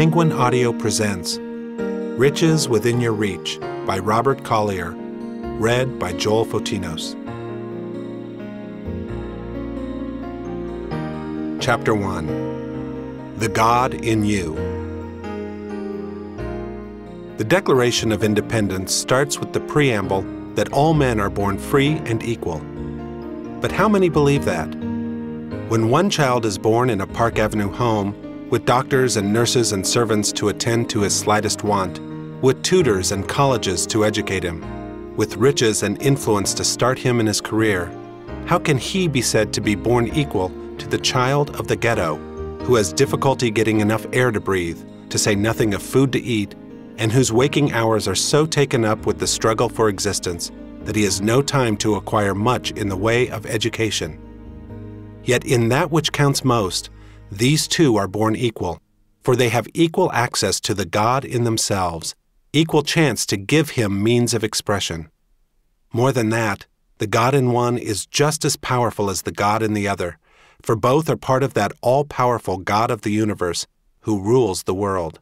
Penguin Audio presents Riches Within Your Reach by Robert Collier, read by Joel Fotinos. Chapter 1. The God in You. The Declaration of Independence starts with the preamble that all men are born free and equal. But how many believe that? When one child is born in a Park Avenue home, with doctors and nurses and servants to attend to his slightest want, with tutors and colleges to educate him, with riches and influence to start him in his career, how can he be said to be born equal to the child of the ghetto, who has difficulty getting enough air to breathe, to say nothing of food to eat, and whose waking hours are so taken up with the struggle for existence that he has no time to acquire much in the way of education? Yet in that which counts most, these two are born equal, for they have equal access to the God in themselves, equal chance to give him means of expression. More than that, the God in one is just as powerful as the God in the other, for both are part of that all-powerful God of the universe who rules the world.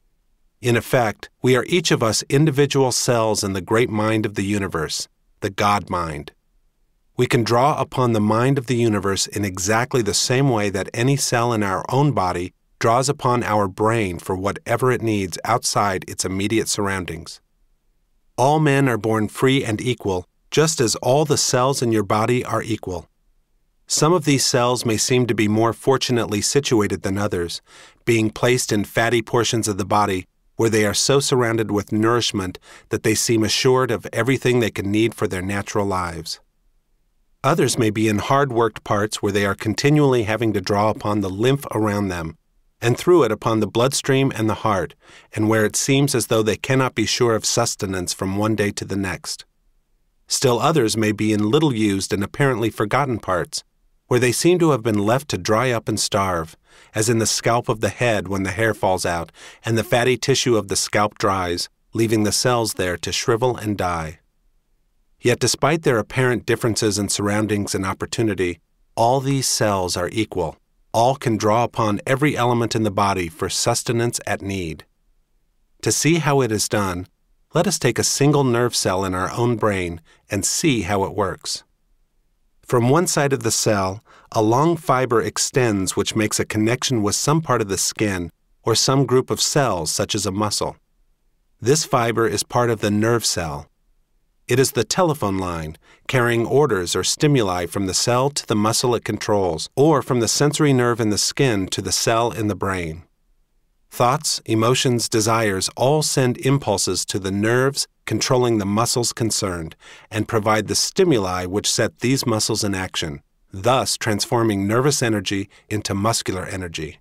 In effect, we are each of us individual cells in the great mind of the universe, the God mind. We can draw upon the mind of the universe in exactly the same way that any cell in our own body draws upon our brain for whatever it needs outside its immediate surroundings. All men are born free and equal, just as all the cells in your body are equal. Some of these cells may seem to be more fortunately situated than others, being placed in fatty portions of the body where they are so surrounded with nourishment that they seem assured of everything they can need for their natural lives. Others may be in hard-worked parts where they are continually having to draw upon the lymph around them, and through it upon the bloodstream and the heart, and where it seems as though they cannot be sure of sustenance from one day to the next. Still others may be in little used and apparently forgotten parts, where they seem to have been left to dry up and starve, as in the scalp of the head when the hair falls out, and the fatty tissue of the scalp dries, leaving the cells there to shrivel and die. Yet despite their apparent differences in surroundings and opportunity, all these cells are equal. All can draw upon every element in the body for sustenance at need. To see how it is done, let us take a single nerve cell in our own brain and see how it works. From one side of the cell, a long fiber extends which makes a connection with some part of the skin or some group of cells such as a muscle. This fiber is part of the nerve cell. It is the telephone line, carrying orders or stimuli from the cell to the muscle it controls, or from the sensory nerve in the skin to the cell in the brain. Thoughts, emotions, desires all send impulses to the nerves controlling the muscles concerned, and provide the stimuli which set these muscles in action, thus transforming nervous energy into muscular energy.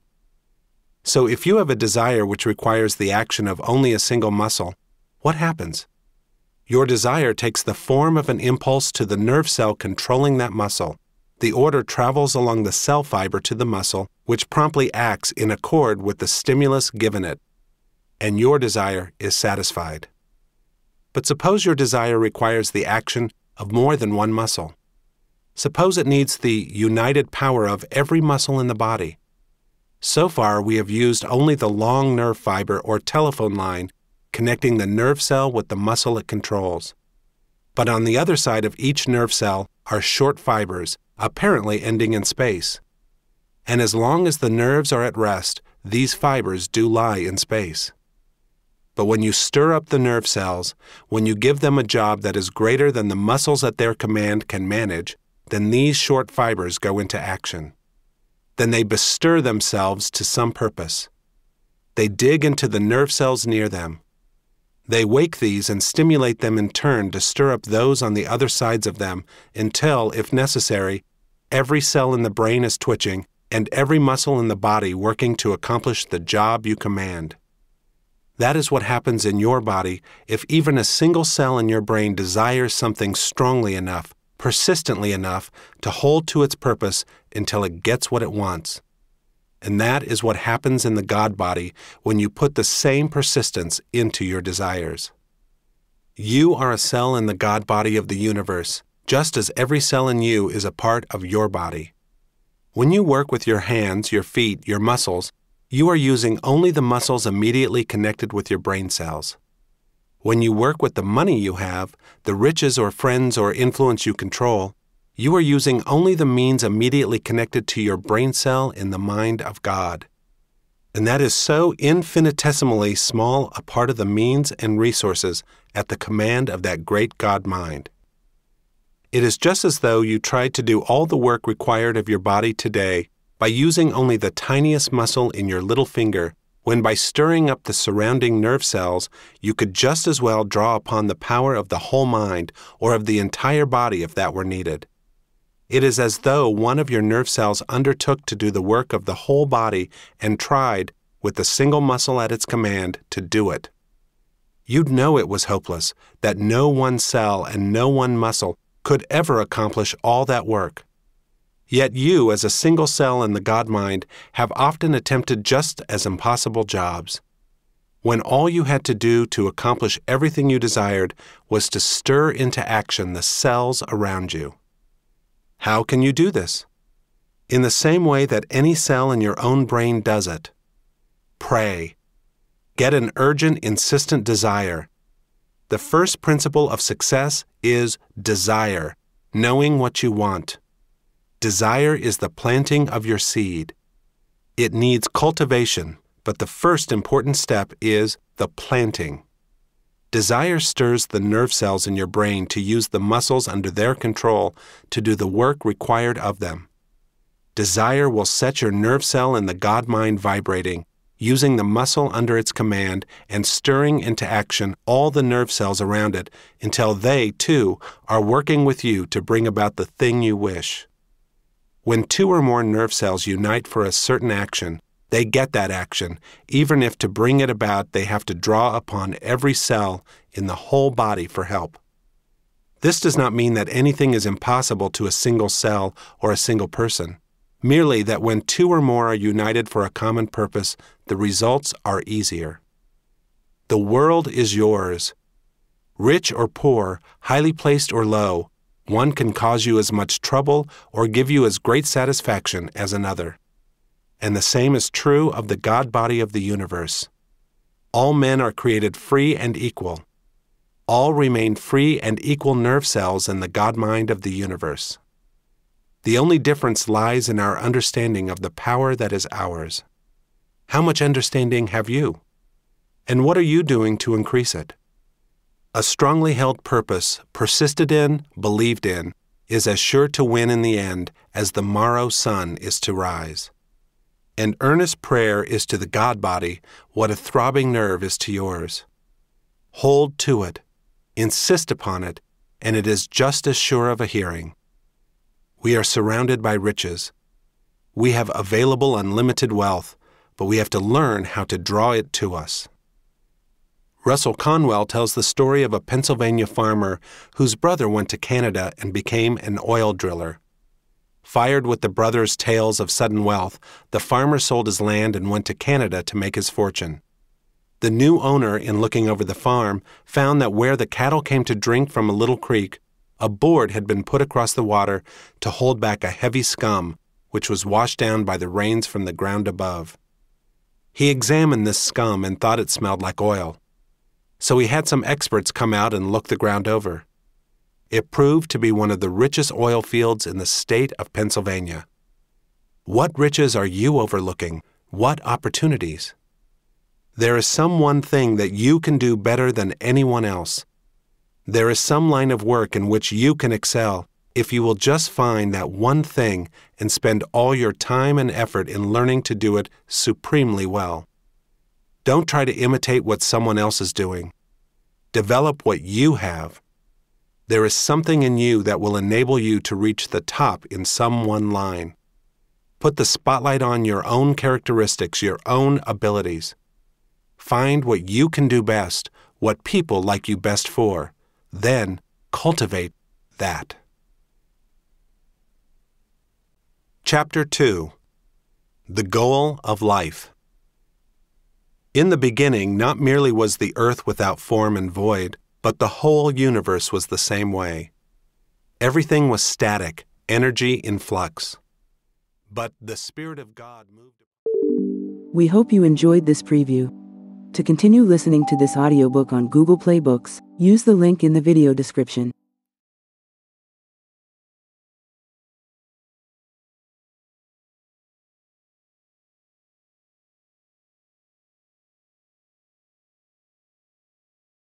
So if you have a desire which requires the action of only a single muscle, what happens? Your desire takes the form of an impulse to the nerve cell controlling that muscle. The order travels along the cell fiber to the muscle, which promptly acts in accord with the stimulus given it, and your desire is satisfied. But suppose your desire requires the action of more than one muscle. Suppose it needs the united power of every muscle in the body. So far, we have used only the long nerve fiber or telephone line connecting the nerve cell with the muscle it controls. But on the other side of each nerve cell are short fibers, apparently ending in space. And as long as the nerves are at rest, these fibers do lie in space. But when you stir up the nerve cells, when you give them a job that is greater than the muscles at their command can manage, then these short fibers go into action. Then they bestir themselves to some purpose. They dig into the nerve cells near them. They wake these and stimulate them in turn to stir up those on the other sides of them until, if necessary, every cell in the brain is twitching and every muscle in the body working to accomplish the job you command. That is what happens in your body if even a single cell in your brain desires something strongly enough, persistently enough, to hold to its purpose until it gets what it wants. And that is what happens in the God body when you put the same persistence into your desires. You are a cell in the God body of the universe, just as every cell in you is a part of your body. When you work with your hands, your feet, your muscles, You are using only the muscles immediately connected with your brain cells. When you work with the money you have, the riches or friends or influence you control, you are using only the means immediately connected to your brain cell in the mind of God. And that is so infinitesimally small a part of the means and resources at the command of that great God mind. It is just as though you tried to do all the work required of your body today by using only the tiniest muscle in your little finger, when by stirring up the surrounding nerve cells, you could just as well draw upon the power of the whole mind or of the entire body if that were needed. It is as though one of your nerve cells undertook to do the work of the whole body and tried, with the single muscle at its command, to do it. You'd know it was hopeless, that no one cell and no one muscle could ever accomplish all that work. Yet you, as a single cell in the God mind, have often attempted just as impossible jobs, when all you had to do to accomplish everything you desired was to stir into action the cells around you. How can you do this? In the same way that any cell in your own brain does it. Pray. Get an urgent, insistent desire. The first principle of success is desire, knowing what you want. Desire is the planting of your seed. It needs cultivation, but the first important step is the planting. Desire stirs the nerve cells in your brain to use the muscles under their control to do the work required of them. Desire will set your nerve cell in the God mind vibrating, using the muscle under its command and stirring into action all the nerve cells around it until they, too, are working with you to bring about the thing you wish. When two or more nerve cells unite for a certain action, they get that action, even if to bring it about they have to draw upon every cell in the whole body for help. This does not mean that anything is impossible to a single cell or a single person, merely that when two or more are united for a common purpose, the results are easier. The world is yours. Rich or poor, highly placed or low, one can cause you as much trouble or give you as great satisfaction as another. And the same is true of the God body of the universe. All men are created free and equal. All remain free and equal nerve cells in the God mind of the universe. The only difference lies in our understanding of the power that is ours. How much understanding have you? And what are you doing to increase it? A strongly held purpose, persisted in, believed in, is as sure to win in the end as the morrow sun is to rise. And earnest prayer is to the God body what a throbbing nerve is to yours. Hold to it, insist upon it, and it is just as sure of a hearing. We are surrounded by riches. We have available unlimited wealth, but we have to learn how to draw it to us. Russell Conwell tells the story of a Pennsylvania farmer whose brother went to Canada and became an oil driller. Fired with the brother's tales of sudden wealth, the farmer sold his land and went to Canada to make his fortune. The new owner, in looking over the farm, found that where the cattle came to drink from a little creek, a board had been put across the water to hold back a heavy scum, which was washed down by the rains from the ground above. He examined this scum and thought it smelled like oil. So he had some experts come out and look the ground over. It proved to be one of the richest oil fields in the state of Pennsylvania. What riches are you overlooking? What opportunities? There is some one thing that you can do better than anyone else. There is some line of work in which you can excel if you will just find that one thing and spend all your time and effort in learning to do it supremely well. Don't try to imitate what someone else is doing. Develop what you have. There is something in you that will enable you to reach the top in some one line. Put the spotlight on your own characteristics, your own abilities. Find what you can do best, what people like you best for. Then cultivate that. Chapter 2. The Goal of Life. In the beginning, not merely was the earth without form and void, but the whole universe was the same way. Everything was static, energy in flux. But the Spirit of God moved. We hope you enjoyed this preview. To continue listening to this audiobook on Google Play Books, use the link in the video description.